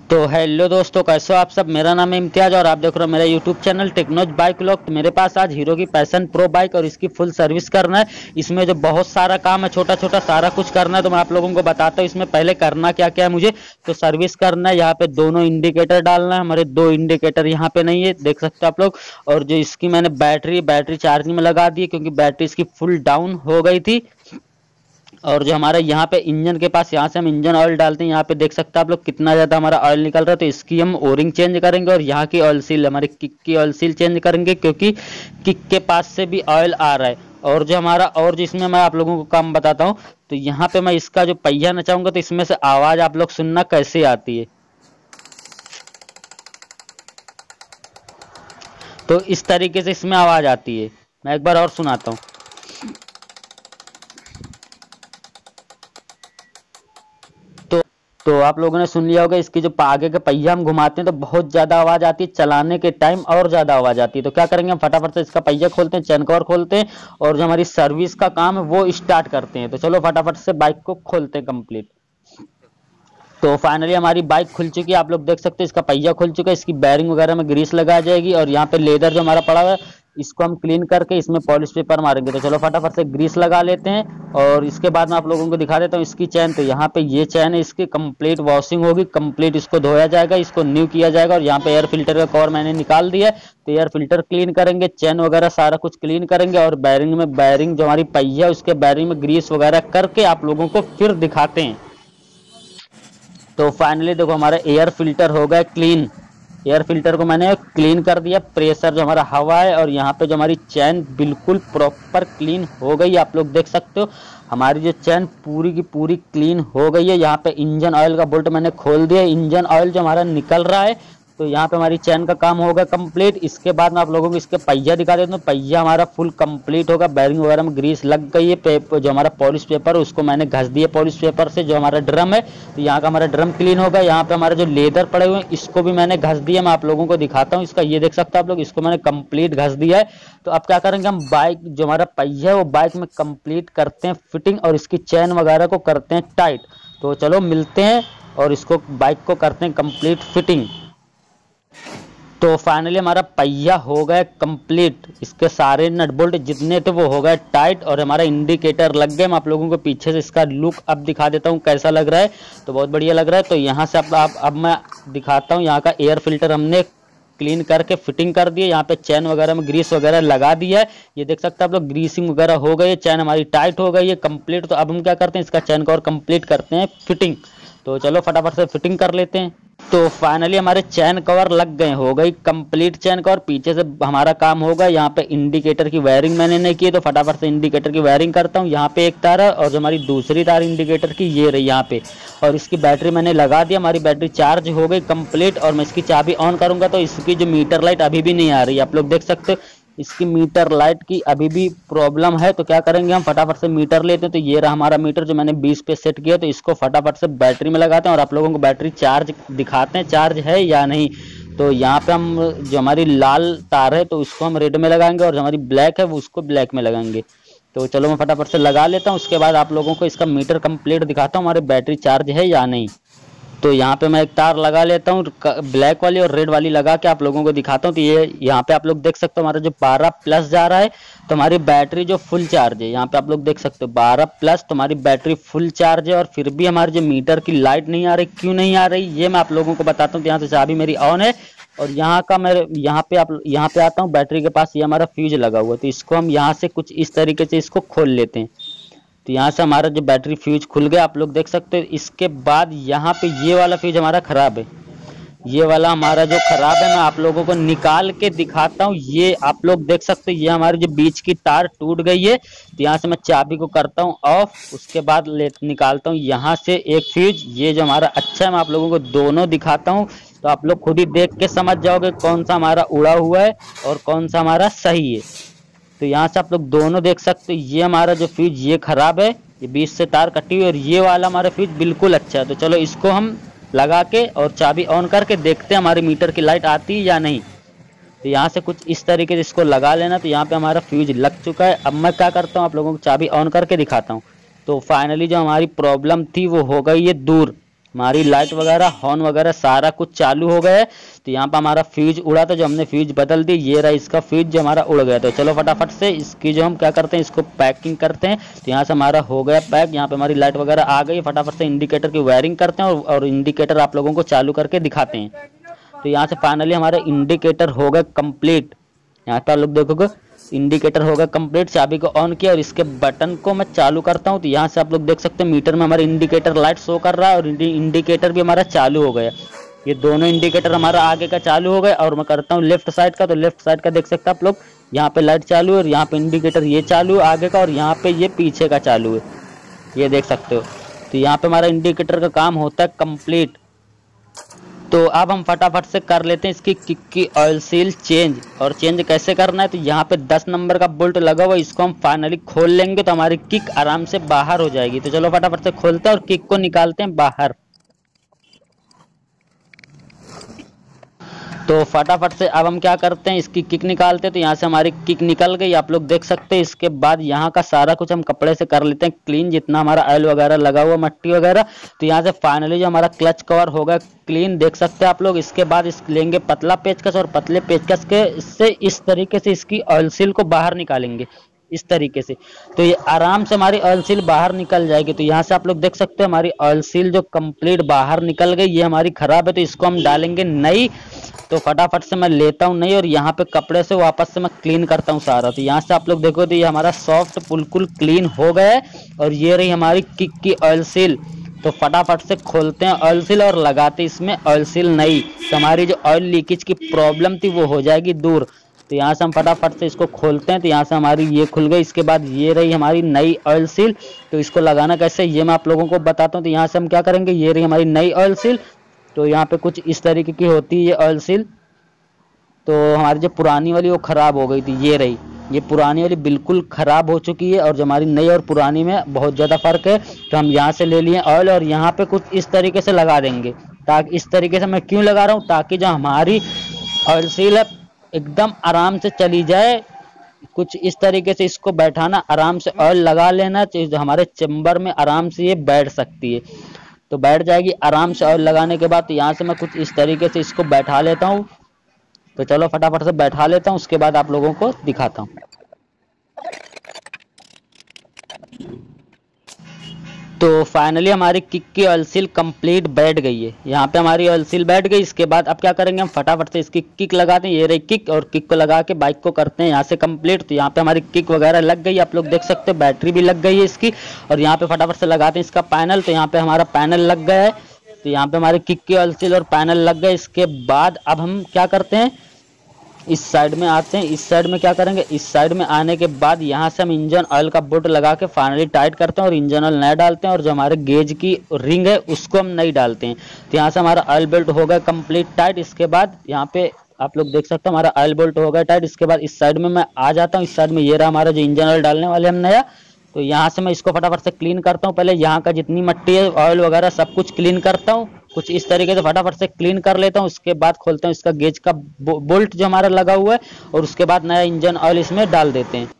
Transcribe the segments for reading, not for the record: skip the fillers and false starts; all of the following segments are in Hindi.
तो हेलो दोस्तों, कैसे हो आप सब। मेरा नाम है इम्तियाज और आप देख रहे हो मेरा YouTube channel Technos bike vlog. तो मेरे पास आज हीरो की पैशन प्रो बाइक और इसकी फुल सर्विस करना है। इसमें जो बहुत सारा काम है, छोटा छोटा सारा कुछ करना है, तो मैं आप लोगों को बताता हूँ इसमें पहले करना क्या क्या है मुझे। तो सर्विस करना है, यहाँ पे दोनों इंडिकेटर डालना है। हमारे दो इंडिकेटर यहाँ पे नहीं है, देख सकते हो आप लोग। और जो इसकी मैंने बैटरी चार्जिंग में लगा दी है, क्योंकि बैटरी इसकी फुल डाउन हो गई थी। और जो हमारा यहाँ पे इंजन के पास, यहाँ से हम इंजन ऑयल डालते हैं, यहाँ पे देख सकते हैं आप लोग कितना ज़्यादा हमारा ऑयल निकल रहा है। तो इसकी हम ओरिंग चेंज करेंगे और यहाँ की ऑयल सील, हमारी किक की ऑयल सील चेंज करेंगे, क्योंकि किक के पास से भी ऑयल आ रहा है। और जो हमारा, और जिसमें मैं आप लोगों को काम बताता हूँ, तो यहाँ पे मैं इसका जो पहिया नचाऊंगा तो इसमें से आवाज़ आप लोग सुनना कैसे आती है। तो इस तरीके से इसमें आवाज़ आती है। मैं एक बार और सुनाता हूँ। तो आप लोगों ने सुन लिया होगा, इसकी जो आगे के पहिया हम घुमाते हैं तो बहुत ज़्यादा आवाज़ आती है, चलाने के टाइम और ज़्यादा आवाज़ आती है। तो क्या करेंगे, हम फटाफट से इसका पहिया खोलते हैं, चैन कवर खोलते हैं और जो हमारी सर्विस का काम है वो स्टार्ट करते हैं। तो चलो फटाफट से बाइक को खोलते हैं कंप्लीट। तो फाइनली हमारी बाइक खुल चुकी है, आप लोग देख सकते हैं इसका पहिया खुल चुका है। इसकी बैरिंग वगैरह में ग्रीस लगा जाएगी और यहाँ पे लेदर जो हमारा पड़ा हुआ है इसको हम क्लीन करके इसमें पॉलिश पेपर मारेंगे। तो चलो फटाफट से ग्रीस लगा लेते हैं और इसके बाद मैं आप लोगों को दिखा देता हूँ इसकी चैन। तो यहाँ पे ये चैन है, इसकी कंप्लीट वॉशिंग होगी, कंप्लीट इसको धोया जाएगा, इसको न्यू किया जाएगा। और यहाँ पे एयर फिल्टर का कवर मैंने निकाल दिया है, तो एयर फिल्टर क्लीन करेंगे, चैन वगैरह सारा कुछ क्लीन करेंगे। और बैरिंग जो हमारी पहिया है उसके बैरिंग में ग्रीस वगैरह करके आप लोगों को फिर दिखाते हैं। तो फाइनली देखो हमारा एयर फिल्टर हो गया क्लीन। एयर फिल्टर को मैंने क्लीन कर दिया, प्रेशर जो हमारा हवा है, और यहाँ पे जो हमारी चैन बिल्कुल प्रॉपर क्लीन हो गई। आप लोग देख सकते हो हमारी जो चैन पूरी की पूरी क्लीन हो गई है। यहाँ पे इंजन ऑयल का बोल्ट मैंने खोल दिया, इंजन ऑयल जो हमारा निकल रहा है। तो यहाँ पे हमारी चैन का काम होगा कंप्लीट। इसके बाद मैं आप लोगों को इसके पहिया दिखा देता हूँ। पहिया हमारा फुल कंप्लीट होगा, बैरिंग वगैरह में ग्रीस लग गई है। जो हमारा पॉलिश पेपर है उसको मैंने घस दिया पॉलिश पेपर से। जो हमारा ड्रम है, तो यहाँ का हमारा ड्रम क्लीन होगा। यहाँ पे हमारे जो लेदर पड़े हुए हैं इसको भी मैंने घस दिया। मैं आप लोगों को दिखाता हूँ इसका, ये देख सकते हो आप लोग, इसको मैंने कंप्लीट घस दिया है। तो अब क्या करेंगे, हम बाइक जो हमारा पहिया है वो बाइक में कंप्लीट करते हैं फिटिंग और इसकी चैन वगैरह को करते हैं टाइट। तो चलो मिलते हैं और इसको बाइक को करते हैं कंप्लीट फिटिंग। तो फाइनली हमारा पहिया हो गया कंप्लीट, इसके सारे नट बोल्ट जितने थे वो हो गए टाइट और हमारा इंडिकेटर लग गए। मैं आप लोगों को पीछे से इसका लुक अब दिखा देता हूँ कैसा लग रहा है। तो बहुत बढ़िया लग रहा है। तो यहाँ से अब मैं दिखाता हूँ, यहाँ का एयर फिल्टर हमने क्लीन करके फिटिंग कर दिए। यहाँ पे चैन वगैरह में ग्रीस वगैरह लगा दिया है, ये देख सकते हैं आप लोग, ग्रीसिंग वगैरह हो गई है, चैन हमारी टाइट हो गई है कंप्लीट। तो अब हम क्या करते हैं, इसका चैन कवर कंप्लीट करते हैं फिटिंग। तो चलो फटाफट से फिटिंग कर लेते हैं। तो फाइनली हमारे चैन कवर लग गए, हो गई कंप्लीट चैन कवर। पीछे से हमारा काम होगा, यहाँ पे इंडिकेटर की वायरिंग मैंने नहीं की है, तो फटाफट से इंडिकेटर की वायरिंग करता हूँ। यहाँ पे एक तार है और जो हमारी दूसरी तार इंडिकेटर की ये रही यहाँ पे। और इसकी बैटरी मैंने लगा दिया, हमारी बैटरी चार्ज हो गई कंप्लीट। और मैं इसकी चाबी ऑन करूंगा तो इसकी जो मीटर लाइट अभी भी नहीं आ रही, आप लोग देख सकते हो इसकी मीटर लाइट की अभी भी प्रॉब्लम है। तो क्या करेंगे, हम फटाफट से मीटर लेते हैं। तो ये रहा हमारा मीटर जो मैंने 20 पे सेट किया। तो इसको फटाफट से बैटरी में लगाते हैं और आप लोगों को बैटरी चार्ज दिखाते हैं, चार्ज है या नहीं। तो यहाँ पे हम जो हमारी लाल तार है तो उसको हम रेड में लगाएंगे और जो हमारी ब्लैक है वो उसको ब्लैक में लगाएंगे। तो चलो मैं फटाफट से लगा लेता हूँ, उसके बाद आप लोगों को इसका मीटर कंप्लीट दिखाता हूँ हमारी बैटरी चार्ज है या नहीं। तो यहाँ पे मैं एक तार लगा लेता हूँ, ब्लैक वाली और रेड वाली लगा के आप लोगों को दिखाता हूँ। तो ये यहाँ पे आप लोग देख सकते हो हमारा जो 12 प्लस जा रहा है, तो हमारी बैटरी जो फुल चार्ज है, यहाँ पे आप लोग देख सकते हो 12 प्लस, तो हमारी बैटरी फुल चार्ज है। और फिर भी हमारी जो मीटर की लाइट नहीं आ रही, क्यों नहीं आ रही ये मैं आप लोगों को बताता हूँ। तो यहाँ से चाबी मेरी ऑन है और यहाँ का मैं यहाँ पे आता हूँ, बैटरी के पास ये हमारा फ्यूज लगा हुआ है। तो इसको हम यहाँ से कुछ इस तरीके से इसको खोल लेते हैं। तो यहाँ से हमारा जो बैटरी फ्यूज खुल गया, आप लोग देख सकते हो। इसके बाद यहाँ पे ये वाला फ्यूज हमारा खराब है, ये वाला हमारा जो खराब है मैं आप लोगों को निकाल के दिखाता हूँ। ये आप लोग देख सकते हो, ये हमारी जो बीच की तार टूट गई है। तो यहाँ से मैं चाबी को करता हूँ ऑफ, उसके बाद निकालता हूँ यहाँ से एक फ्यूज। ये जो हमारा अच्छा है, मैं आप लोगों को दोनों दिखाता हूँ, तो आप लोग खुद ही देख के समझ जाओगे कौन सा हमारा उड़ा हुआ है और कौन सा हमारा सही है। तो यहाँ से आप लोग दोनों देख सकते हो, ये हमारा जो फ्यूज ये खराब है, ये बीच से तार कटी हुई, और ये वाला हमारा फ्यूज बिल्कुल अच्छा है। तो चलो इसको हम लगा के और चाबी ऑन करके देखते हैं हमारी मीटर की लाइट आती है या नहीं। तो यहाँ से कुछ इस तरीके से इसको लगा लेना। तो यहाँ पे हमारा फ्यूज लग चुका है। अब मैं क्या करता हूँ, आप लोगों को चाबी ऑन करके दिखाता हूँ। तो फाइनली जो हमारी प्रॉब्लम थी वो हो गई है दूर। हमारी लाइट वगैरह हॉर्न वगैरह सारा कुछ चालू हो गया है। तो यहाँ पे हमारा फ्यूज उड़ा था, जो हमने फ्यूज बदल दी, ये रहा इसका फ्यूज जो हमारा उड़ गया। तो चलो फटाफट से इसकी जो हम क्या करते हैं, इसको पैकिंग करते हैं। तो यहाँ से हमारा हो गया पैक, यहाँ पे हमारी लाइट वगैरह आ गई। फटाफट से इंडिकेटर की वायरिंग करते हैं और इंडिकेटर आप लोगों को चालू करके दिखाते हैं। तो यहाँ से फाइनली हमारे इंडिकेटर हो गए कंप्लीट। यहाँ पे आप लोग देखोगे इंडिकेटर होगा कंप्लीट। चाबी को ऑन किया और इसके बटन को मैं चालू करता हूँ। तो यहाँ से आप लोग देख सकते हैं मीटर में हमारा इंडिकेटर लाइट शो कर रहा है और इंडिकेटर भी हमारा चालू हो गया। ये दोनों इंडिकेटर हमारा आगे का चालू हो गए। और मैं करता हूँ लेफ्ट साइड का, तो लेफ्ट साइड का देख सकते हैं आप लोग, यहाँ पे लाइट चालू है और यहाँ पे इंडिकेटर ये चालू है आगे का, और यहाँ पे ये पीछे का चालू है, ये देख सकते हो। तो यहाँ पे हमारा इंडिकेटर का काम होता है कंप्लीट। तो अब हम फटाफट से कर लेते हैं इसकी किक की ऑयल सील चेंज। और चेंज कैसे करना है, तो यहाँ पे 10 नंबर का बोल्ट लगा हुआ है, इसको हम फाइनली खोल लेंगे तो हमारी किक आराम से बाहर हो जाएगी। तो चलो फटाफट से खोलते हैं और किक को निकालते हैं बाहर। तो फटाफट से अब हम क्या करते हैं, इसकी किक निकालते हैं। तो यहाँ से हमारी किक निकल गई, आप लोग देख सकते हैं। इसके बाद यहाँ का सारा कुछ हम कपड़े से कर लेते हैं क्लीन, जितना हमारा ऑयल वगैरह लगा हुआ मट्टी वगैरह। तो यहाँ से फाइनली जो हमारा क्लच कवर होगा क्लीन, देख सकते हैं आप लोग। इसके बाद इस लेंगे पतला पेचकस और पतले पेचकस के इससे इस तरीके से इसकी ऑयल सील को बाहर निकालेंगे, इस तरीके से। तो ये आराम से हमारी ऑयल सील बाहर निकल जाएगी। तो यहाँ से आप लोग देख सकते हैं हमारी ऑयल सील जो कंप्लीट बाहर निकल गई, ये हमारी खराब है, तो इसको हम डालेंगे नई। तो फटाफट से मैं लेता हूँ नई और यहाँ पे कपड़े से वापस से मैं क्लीन करता हूँ सारा। तो यहाँ से आप लोग देखो तो ये हमारा सॉफ्ट बिल्कुल क्लीन हो गया है। और ये रही हमारी किक की ऑयल सील। तो फटाफट से खोलते हैं ऑयल सील और लगाते इसमें ऑयल सील नई। तो हमारी जो ऑयल लीकेज की प्रॉब्लम थी वो हो जाएगी दूर। तो यहाँ से हम फटाफट से इसको खोलते हैं। तो यहाँ से हमारी ये खुल गई। इसके बाद ये रही हमारी नई ऑयल सील। तो इसको लगाना कैसे ये मैं आप लोगों को बताता हूँ। तो यहाँ से हम क्या करेंगे, ये रही हमारी नई ऑयल सील। तो यहाँ पे कुछ इस तरीके की होती है ये ऑयल सील। तो हमारी जो पुरानी वाली वो ख़राब हो गई थी, ये रही, ये पुरानी वाली बिल्कुल ख़राब हो चुकी है। और जो हमारी नई और पुरानी में बहुत ज़्यादा फ़र्क है। तो हम यहाँ से ले लिए ऑयल और यहाँ पे कुछ इस तरीके से लगा देंगे। ताकि इस तरीके से मैं क्यों लगा रहा हूँ, ताकि जो हमारी ऑयल सील है एकदम आराम से चली जाए। कुछ इस तरीके से इसको बैठाना, आराम से ऑयल लगा लेना चाहिए, जो हमारे चेम्बर में आराम से ये बैठ सकती है। तो बैठ जाएगी आराम से ऑयल लगाने के बाद। तो यहाँ से मैं कुछ इस तरीके से इसको बैठा लेता हूँ। तो चलो फटाफट से बैठा लेता हूँ, उसके बाद आप लोगों को दिखाता हूँ। तो फाइनली हमारी किक की ऑयल सील कंप्लीट बैठ गई है। यहाँ पे हमारी ऑयल सील बैठ गई। इसके बाद अब क्या करेंगे, हम फटाफट से इसकी किक लगाते हैं। ये रही किक, और किक को लगा के बाइक को करते हैं यहाँ से कंप्लीट। तो यहाँ पे हमारी किक वगैरह लग गई, आप लोग देख सकते हैं, बैटरी भी लग गई है इसकी। और यहाँ पे फटाफट से लगाते हैं इसका पैनल। तो यहाँ पे हमारा पैनल लग गया है। तो यहाँ पे हमारी किक की ऑयल सील और पैनल लग गए। इसके बाद अब हम क्या करते हैं, इस साइड में आते हैं। इस साइड में क्या करेंगे, इस साइड में आने के बाद यहाँ से हम इंजन ऑयल का बोल्ट लगा के फाइनली टाइट करते हैं और इंजन ऑयल नया डालते हैं। और जो हमारे गेज की रिंग है उसको हम नई डालते हैं। तो यहाँ से हमारा ऑयल बेल्ट हो गया कंप्लीट टाइट। इसके बाद यहाँ पे आप लोग देख सकते हो हमारा ऑयल बोल्ट हो गया टाइट। इसके बाद इस साइड में मैं आ जाता हूँ। इस साइड में ये रहा हमारा जो इंजन ऑयल डालने वाले हम नया। तो यहाँ से मैं इसको फटाफट से क्लीन करता हूँ। पहले यहाँ का जितनी मिट्टी है, ऑयल वगैरह सब कुछ क्लीन करता हूँ। कुछ इस तरीके से फटाफट से क्लीन कर लेता हूँ। उसके बाद खोलता हूँ इसका गेज का बोल्ट जो हमारा लगा हुआ है, और उसके बाद नया इंजन ऑयल इसमें डाल देते हैं।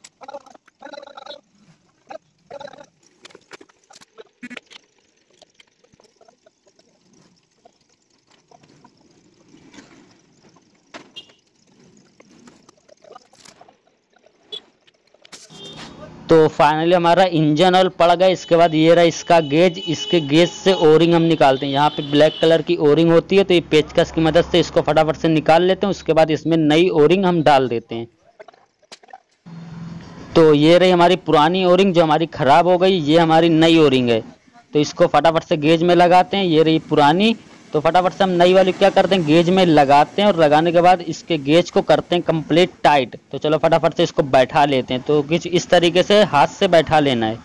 तो फाइनली हमारा इंजन ऑयल पड़ गया। इसके बाद ये रहा इसका गेज। इसके गेज से ओरिंग हम निकालते हैं। यहाँ पे ब्लैक कलर की ओरिंग होती है, तो ये पेचकस की मदद से इसको फटाफट से निकाल लेते हैं। उसके बाद इसमें नई ओरिंग हम डाल देते हैं। तो ये रही हमारी पुरानी ओरिंग जो हमारी खराब हो गई, ये हमारी नई ओरिंग है। तो इसको फटाफट से गेज में लगाते हैं। ये रही पुरानी। तो फटाफट से हम नई वाली क्या करते हैं, गेज में लगाते हैं। और लगाने के बाद इसके गेज को करते हैं कंप्लीट टाइट। तो चलो फटाफट से इसको बैठा लेते हैं। तो कुछ इस तरीके से हाथ से बैठा लेना है।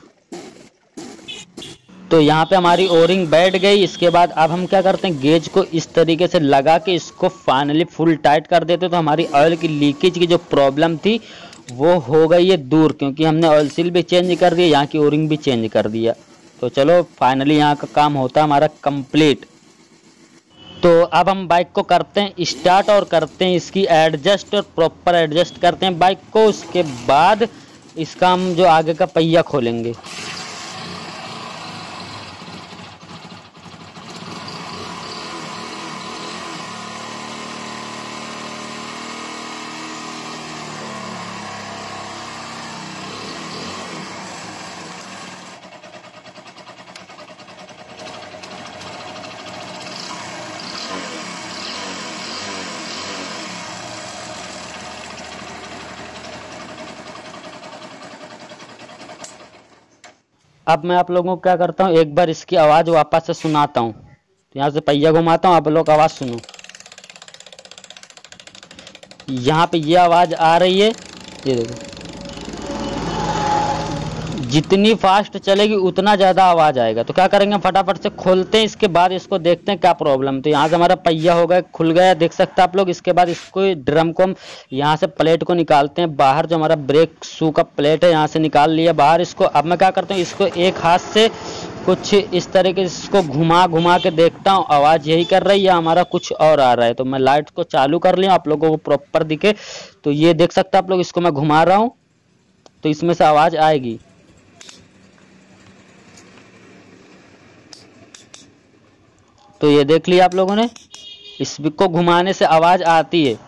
तो यहाँ पे हमारी ओरिंग बैठ गई। इसके बाद अब हम क्या करते हैं, गेज को इस तरीके से लगा के इसको फाइनली फुल टाइट कर देते। तो हमारी ऑयल की लीकेज की जो प्रॉब्लम थी वो हो गई है दूर, क्योंकि हमने ऑयल सील भी चेंज कर दिया, यहाँ की ओरिंग भी चेंज कर दिया। तो चलो फाइनली यहाँ का काम होता है हमारा कंप्लीट। तो अब हम बाइक को करते हैं स्टार्ट और करते हैं इसकी एडजस्ट और प्रॉपर एडजस्ट करते हैं बाइक को। उसके बाद इसका हम जो आगे का पहिया खोलेंगे। अब मैं आप लोगों को क्या करता हूँ, एक बार इसकी आवाज़ वापस से सुनाता हूँ। तो यहाँ से पहिया घुमाता हूँ, आप लोग आवाज़ सुनो। यहाँ पे ये आवाज़ आ रही है, ये देखो, जितनी फास्ट चलेगी उतना ज़्यादा आवाज़ आएगा। तो क्या करेंगे, फटाफट से खोलते हैं, इसके बाद इसको देखते हैं क्या प्रॉब्लम। तो यहाँ से हमारा पहिया हो गया, खुल गया, देख सकते हैं आप लोग। इसके बाद इसको ड्रम को हम यहाँ से प्लेट को निकालते हैं बाहर, जो हमारा ब्रेक शू का प्लेट है यहाँ से निकाल लिया बाहर इसको। अब मैं क्या करता हूँ, इसको एक हाथ से कुछ इस तरीके से इसको घुमा घुमा के देखता हूँ आवाज़ यही कर रही है या हमारा कुछ और आ रहा है। तो मैं लाइट को चालू कर लिया, आप लोगों को प्रॉपर दिखे। तो ये देख सकते हैं आप लोग, इसको मैं घुमा रहा हूँ तो इसमें से आवाज़ आएगी। तो ये देख लिया आप लोगों ने, इसको घुमाने से आवाज़ आती है।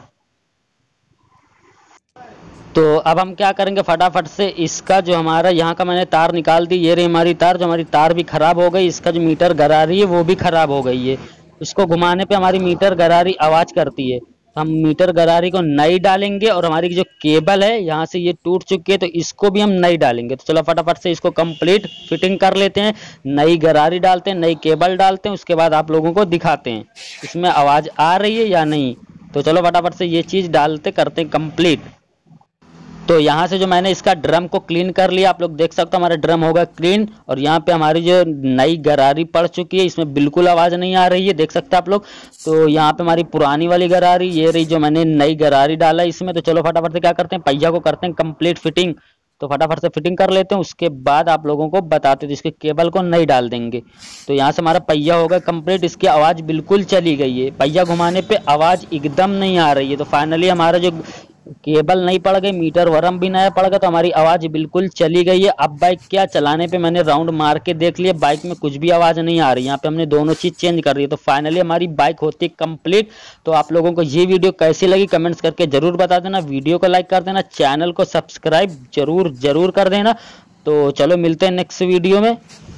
तो अब हम क्या करेंगे, फटाफट से इसका जो हमारा यहाँ का मैंने तार निकाल दी, ये रही हमारी तार, जो हमारी तार भी खराब हो गई, इसका जो मीटर गरारी है वो भी खराब हो गई है। इसको घुमाने पे हमारी मीटर गरारी आवाज़ करती है। हम मीटर गरारी को नई डालेंगे और हमारी जो केबल है यहाँ से ये टूट चुकी है, तो इसको भी हम नई डालेंगे। तो चलो फटाफट से इसको कंप्लीट फिटिंग कर लेते हैं, नई गरारी डालते हैं, नई केबल डालते हैं, उसके बाद आप लोगों को दिखाते हैं इसमें आवाज़ आ रही है या नहीं। तो चलो फटाफट से ये चीज़ डालते करते हैं कंप्लीट। तो यहाँ से जो मैंने इसका ड्रम को क्लीन कर लिया, आप लोग देख सकते हो हमारा ड्रम होगा क्लीन। और यहाँ पे हमारी जो नई गरारी पड़ चुकी है, इसमें बिल्कुल आवाज़ नहीं आ रही है, देख सकते हैं आप लोग। तो यहाँ पे हमारी पुरानी वाली गरारी ये रही, जो मैंने नई गरारी डाला इसमें। तो चलो फटाफट से क्या करते हैं, पहिया को करते हैं कंप्लीट फिटिंग। तो फटाफट से फिटिंग कर लेते हैं, उसके बाद आप लोगों को बताते हैं। तो इसके केबल को नहीं डाल देंगे। तो यहाँ से हमारा पहिया होगा कंप्लीट, इसकी आवाज़ बिल्कुल चली गई है, पहिया घुमाने पे आवाज़ एकदम नहीं आ रही है। तो फाइनली हमारा जो केबल नहीं पड़ गई, मीटर वरम भी नया पड़ गया, तो हमारी आवाज़ बिल्कुल चली गई है। अब बाइक क्या चलाने पे मैंने राउंड मार के देख लिया, बाइक में कुछ भी आवाज़ नहीं आ रही। यहाँ पे हमने दोनों चीज़ चेंज कर दी है। तो फाइनली हमारी बाइक होती कंप्लीट। तो आप लोगों को ये वीडियो कैसी लगी कमेंट्स करके ज़रूर बता देना, वीडियो को लाइक कर देना, चैनल को सब्सक्राइब जरूर कर देना। तो चलो मिलते हैं नेक्स्ट वीडियो में।